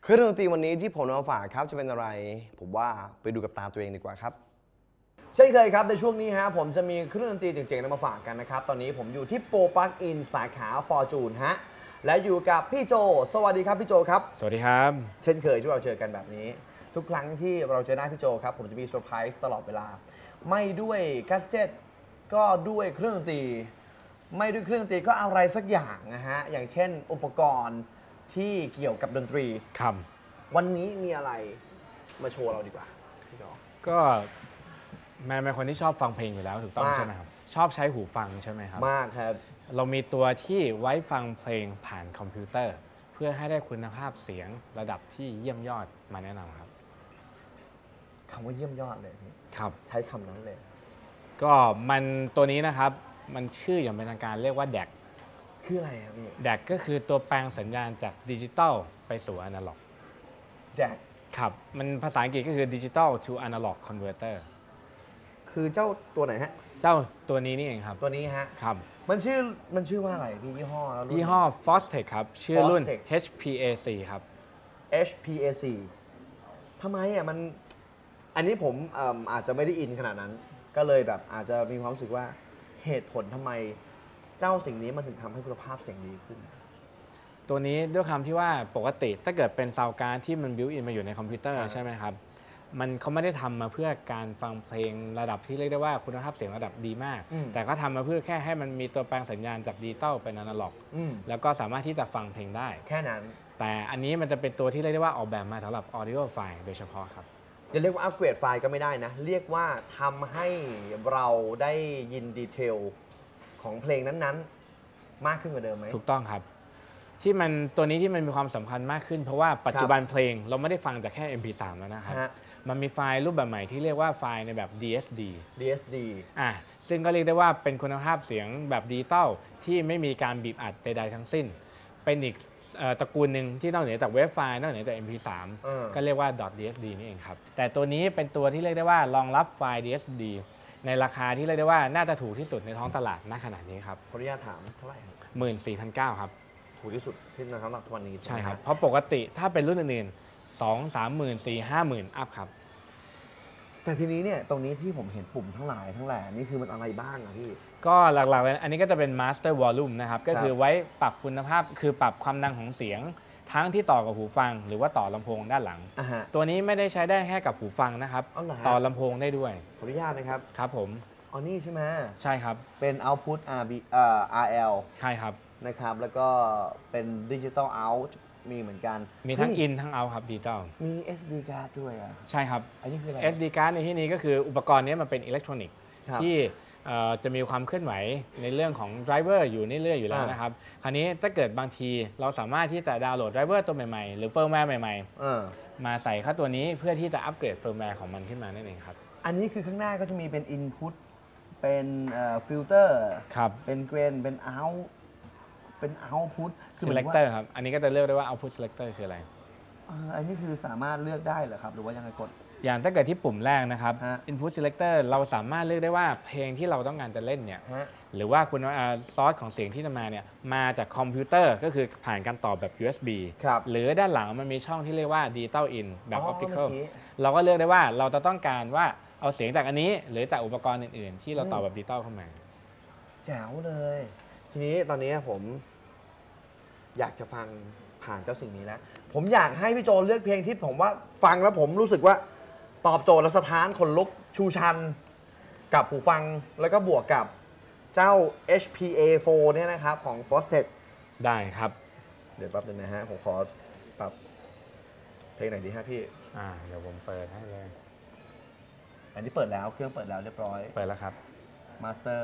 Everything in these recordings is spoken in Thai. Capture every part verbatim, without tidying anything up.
เครื่องดนตรีวันนี้ที่ผมนำมาฝากครับจะเป็นอะไรผมว่าไปดูกับตาตัวเองดีกว่าครับเช่นเคยครับในช่วงนี้ฮะผมจะมีเครื่องดนตรีเจ๋งๆนำมาฝากกันนะครับตอนนี้ผมอยู่ที่โปรปลั๊กอินสาขาฟอร์จูนฮะและอยู่กับพี่โจสวัสดีครับพี่โจครับสวัสดีครับเช่นเคยที่เราเจอกันแบบนี้ทุกครั้งที่เราเจอหน้าพี่โจครับผมจะมีเซอร์ไพรส์ตลอดเวลาไม่ด้วยแกดเจ็ตก็ด้วยเครื่องดนตรีไม่ด้วยเครื่องดนตรีก็อะไรสักอย่างนะฮะอย่างเช่นอุปกรณ์ที่เกี่ยวกับดนตรีครับวันนี้มีอะไรมาโชว์เราดีกว่าพี่โจก็แม่เป็นคนที่ชอบฟังเพลงอยู่แล้วถูกต้องใช่ไหมครับชอบใช้หูฟังใช่ไหมครับมากครับเรามีตัวที่ไว้ฟังเพลงผ่านคอมพิวเตอร์เพื่อให้ได้คุณภาพเสียงระดับที่เยี่ยมยอดมาแนะนำครับคำว่าเยี่ยมยอดเลยครับใช้คำนั้นเลยก็มันตัวนี้นะครับมันชื่ออย่างเป็นทางการเรียกว่า ดี เอ ซีคืออะไรครับพี่ดี เอ ซี ก็คือตัวแปลงสัญญาณจากดิจิตอลไปสู่อนาล็อกดี เอ ซีครับมันภาษาอังกฤษก็คือ Digital to Analog Converter คือเจ้าตัวไหนฮะเจ้าตัวนี้นี่เองครับตัวนี้ฮะครับมันชื่อมันชื่อว่าอะไรพี่ยี่ห้อแล้วยี่ห้อ Fostex ครับชื่อรุ่น เอช พี เอ ซี ครับเอช พี เอ ซี ทำไมอ่ะมันอันนี้ผมอาจจะไม่ได้อินขนาดนั้นก็เลยแบบอาจจะมีความรู้สึกว่าเหตุผลทำไมเจ้าสิ่งนี้มันถึงทำให้คุณภาพเสียงดีขึ้นตัวนี้ด้วยคำที่ว่าปกติถ้าเกิดเป็นซาวด์การ์ดที่มันบิวอินมาอยู่ในคอมพิวเตอร์ใช่ไหมครับมันเขาไม่ได้ทำมาเพื่อการฟังเพลงระดับที่เรียกได้ว่าคุณภาพเสียงระดับดีมากแต่ก็ทำมาเพื่อแค่ให้มันมีตัวแปลงสัญญาณจากดิจิตอลเป็นอนาล็อกแล้วก็สามารถที่จะฟังเพลงได้แค่นั้นแต่อันนี้มันจะเป็นตัวที่เรียกได้ว่าออกแบบมาสำหรับ audio file โดยเฉพาะครับอย่าเรียกว่าอัปเกรดไฟล์ก็ไม่ได้นะเรียกว่าทำให้เราได้ยินดีเทลของเพลงนั้นๆมากขึ้นกว่าเดิมไหมถูกต้องครับที่มันตัวนี้ที่มันมีความสำคัญมากขึ้นเพราะว่าปัจจุบันเพลงเราไม่ได้ฟังแต่แค่ เอ็ม พี ทรี แล้วนะครับมันมีไฟล์รูปแบบใหม่ที่เรียกว่าไฟล์ในแบบ ดี เอส ดีดี เอส ดีอ่ะซึ่งก็เรียกได้ว่าเป็นคุณภาพเสียงแบบดิจิตอลที่ไม่มีการบีบอัดใดๆทั้งสิ้นเป็นอีกตระกูลหนึ่งที่นอกเหนือจากเว็บไฟล์นอกเหนือจาก เอ็ม พี ทรี ก็เรียกว่า .dsd นี่เองครับแต่ตัวนี้เป็นตัวที่เรียกได้ว่ารองรับไฟล์ ดี เอส ดี ในราคาที่เรียกได้ว่าน่าจะถูกที่สุดในท้องตลาดณขณะนี้ครับขออนุญาตถามเท่าไหร่ครับหมื่นสี่พันเก้าครับถูกที่สุดที่ในสำหรับวันนี้ใช่ครับเพราะปกติถ้าเป็นรุ่นอื่นๆสอง สามหมื่น สี่ ห้าหมื่นอัพครับแต่ทีนี้เนี่ยตรงนี้ที่ผมเห็นปุ่มทั้งหลายทั้งแหล่นี่คือมันอะไรบ้างอะพี่ก็หลักๆเลยอันนี้ก็จะเป็น Master Volume นะครับก็คือไว้ปรับคุณภาพคือปรับความดังของเสียงทั้งที่ต่อกับหูฟังหรือว่าต่อลำโพงด้านหลังตัวนี้ไม่ได้ใช้ได้แค่กับหูฟังนะครับต่อลำโพงได้ด้วยขออนุญาตนะครับครับผมอ๋อนี่ใช่ไหมใช่ครับเป็น Output อาร์ บี เอ่อ อาร์ แอลใช่ครับนะครับแล้วก็เป็น Digital Out มีเหมือนกันมีทั้ง In ทั้ง Out ครับ Digital มี เอส ดี Card ด้วยอ่ะใช่ครับอันนี้คืออะไรเอส ดี Card ในที่นี้ก็คืออุปกรณ์นี้มันเป็นอิเล็กทรอนิกส์ที่จะมีความเคลื่อนไหวในเรื่องของไดรเวอร์อยู่เรื่อยๆอยู่แล้วนะครับคราวนี้ถ้าเกิดบางทีเราสามารถที่จะดาวน์โหลดไดรเวอร์ตัวใหม่ๆหรือเฟิร์มแวร์ใหม่ๆมาใส่เข้าตัวนี้เพื่อที่จะอัปเกรดเฟิร์มแวร์ของมันขึ้นมานั่นเองครับอันนี้คือข้างหน้าก็จะมีเป็น Input เป็นฟิลเตอร์เป็นเกรนเป็น Out เป็น Output Selector ครับอันนี้ก็จะเลือกได้ว่า Output Selector คืออะไรอันนี้คือสามารถเลือกได้เหรอครับหรือว่ายังไงกดอย่างถ้าเกิดที่ปุ่มแรกนะครับ Input Selector เราสามารถเลือกได้ว่าเพลงที่เราต้องการจะเล่นเนี่ยหรือว่าคุณซอสของเสียงที่จะมาเนี่ยมาจากคอมพิวเตอร์ก็คือผ่านการต่อแบบ ยู เอส บี หรือด้านหลังมันมีช่องที่เรียกว่า Digital In แบบ Optical เราก็เลือกได้ว่าเราจะต้องการว่าเอาเสียงจากอันนี้หรือจากอุปกรณ์อื่นๆที่เราต่อแบบดิจิตอลเข้ามาแจ๋วเลยทีนี้ตอนนี้ผมอยากจะฟังผ่านเจ้าสิ่งนี้แล้วผมอยากให้พี่โจเลือกเพลงที่ผมว่าฟังแล้วผมรู้สึกว่าตอบโจทย์และสถานขนลุกชูชันกับหูฟังแล้วก็บวกกับเจ้า เอช พี เอ โฟร์ เนี่ยนะครับของ Fostex ได้ครับเดี๋ยวแป๊บนึงนะฮะผมขอปรับเพลงไหนดีฮะพี่อ่าเดี๋ยวผมเปิดให้เลยอันนี้เปิดแล้วเครื่องเปิดแล้วเรียบร้อยเปิดแล้วครับ Master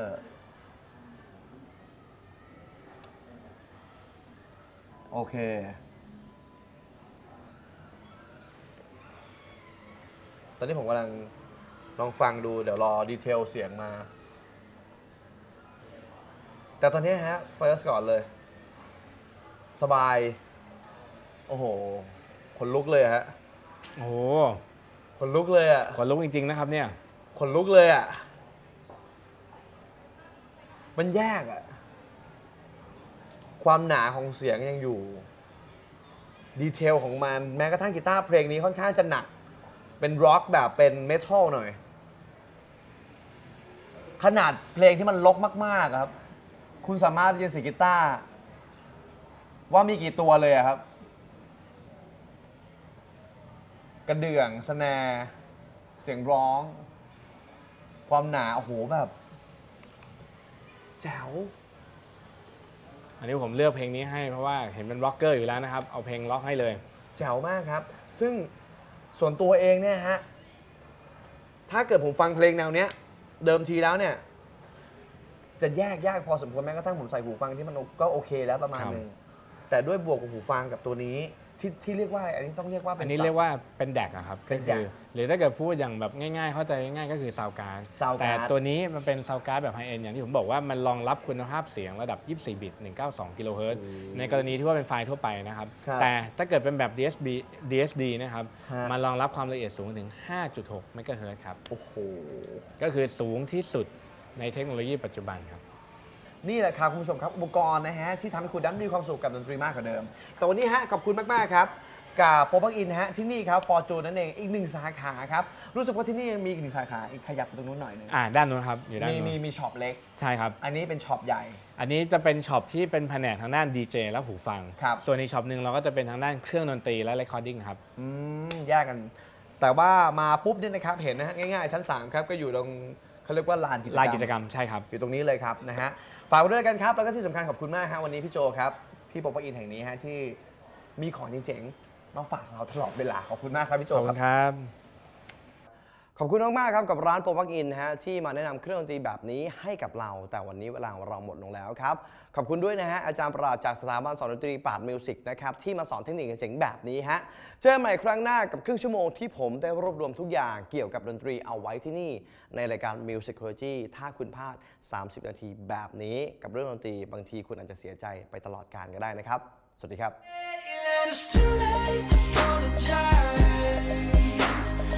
โอเคตอนนี้ผมกำลังลองฟังดูเดี๋ยวรอดีเทลเสียงมาแต่ตอนนี้ฮะ First ก่อนเลยสบายโอ้โหขนลุกเลยฮะโอ้โหขนลุกเลยอ่ะขนลุกจริงๆนะครับเนี่ยขนลุกเลยอ่ะมันแยกอ่ะความหนาของเสียงยังอยู่ดีเทลของมันแม้กระทั่งกีตาร์เพลงนี้ค่อนข้างจะหนักเป็นร็อกแบบเป็นเมทัลหน่อยขนาดเพลงที่มันรกมากๆครับคุณสามารถยินเสียงกีตาร์ว่ามีกี่ตัวเลยครับกระเดื่องสแนร์เสียงร้องความหนาโอ้โหแบบแจ๋วอันนี้ผมเลือกเพลงนี้ให้เพราะว่าเห็นเป็นร็อกเกอร์อยู่แล้วนะครับเอาเพลงร็อกให้เลยแจ๋วมากครับซึ่งส่วนตัวเองเนี่ยฮะถ้าเกิดผมฟังเพลงแนวเนี้ยเดิมทีแล้วเนี่ยจะแยกยากพอสมควรแม้กระทั่งผมใส่หูฟังที่มันก็โอเคแล้วประมาณนึงแต่ด้วยบวกกับหูฟังกับตัวนี้ที่ที่เรียกว่าอันนี้ต้องเรียกว่าอันนี้เรียกว่าเป็นแดกอะครับก็คือหรือถ้าเกิดพูดอย่างแบบง่ายๆเข้าใจง่ายๆก็คือซาวการ์ดแต่ตัวนี้มันเป็นซาวการ์ดแบบไฮเอ็นด์อย่างที่ผมบอกว่ามันรองรับคุณภาพเสียงระดับยี่สิบสี่บิตหนึ่งร้อยเก้าสิบสองกิโลเฮิรตซ์ในกรณีที่ว่าเป็นไฟล์ทั่วไปนะครับแต่ถ้าเกิดเป็นแบบ ดี เอส ดี ดี เอส ดี นะครับมันรองรับความละเอียดสูงถึง ห้าจุดหก เมกะเฮิรตซ์ครับโอ้โหก็คือสูงที่สุดในเทคโนโลยีปัจจุบันครับนี่แหละครับคุณผู้ชมครับอุปกรณ์นะฮะที่ทำให้คุณได้มีความสุขกับดนตรีมากกว่าเดิมแต่วันนี้ฮะขอบคุณมากๆครับกับโปรบักอินฮะที่นี่ครับฟอร์จูนนั่นเองอีกหนึ่งสาขาครับรู้สึกว่าที่นี่ยังมีอีกหนึ่งสาขาอีกขยับไปตรงนู้นหน่อยนึงอ่าด้านนู้นครับอยู่ด้านนู้นมีมีช็อปเล็กใช่ครับอันนี้เป็นช็อปใหญ่อันนี้จะเป็นช็อปที่เป็นแผนกทางด้านดีเจและหูฟังครับส่วนอีกช็อปหนึ่งเราก็จะเป็นทางด้านเครื่องดนตรีและเรคคอร์ดิ้งครับอืมแยกกันแต่ว่ามาปุ๊บเนี่ยนะครับเห็นนะฮะง่ายๆชั้นสามครับก็อยู่ตรงเขาเรียกว่าลานกิจกรรมลานกิจกรรมใช่ครับอยู่ตรงนี้เลยครับนะฮะฝากไว้ด้วยกันครับแล้วก็ที่สำคัญขอบคุณมากฮะวันนี้พี่โจครับที่โปรบักอินแห่งนี้ฮะที่มีของเจ๋งๆมาฝากเราตลอดเวลาขอบคุณมากครับพี่โจขอบคุณครับขอบคุณมากๆครับกับร้านโปรบักอินฮะที่มาแนะนำเครื่องดนตรีแบบนี้ให้กับเราแต่วันนี้เวลาของเราหมดลงแล้วครับขอบคุณด้วยนะฮะอาจารย์ประหลาดจากสถาบันสอนดนตรีปราดมิวสิกนะครับที่มาสอนเทคนิคเจ๋งๆแบบนี้ฮะเจอกันใหม่ครั้งหน้ากับครึ่งชั่วโมงที่ผมได้รวบรวมทุกอย่างเกี่ยวกับดนตรีเอาไว้ที่นี่ในรายการ Musicology ถ้าคุณพลาดสามสิบนาทีแบบนี้กับเรื่องดนตรีบางทีคุณอาจจะเสียใจไปตลอดกาลก็ได้นะครับสวัสดีครับ